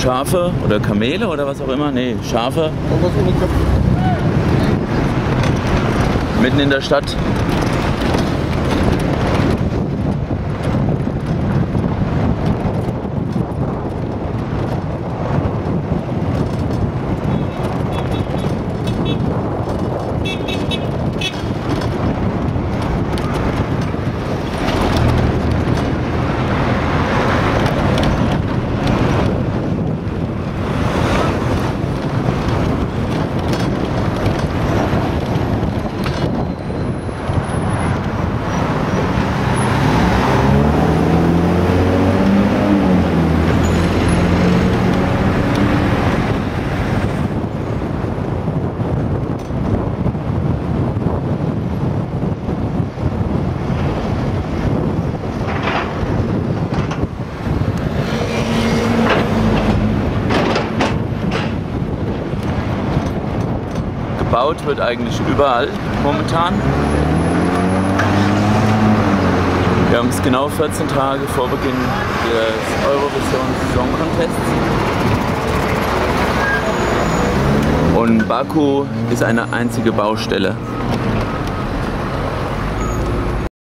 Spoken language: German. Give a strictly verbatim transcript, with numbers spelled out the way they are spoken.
Schafe oder Kamele oder was auch immer. Nee, Schafe. Mitten in der Stadt. Gebaut wird eigentlich überall momentan. Wir haben es genau vierzehn Tage vor Beginn des Eurovision Song Contests. Und Baku ist eine einzige Baustelle.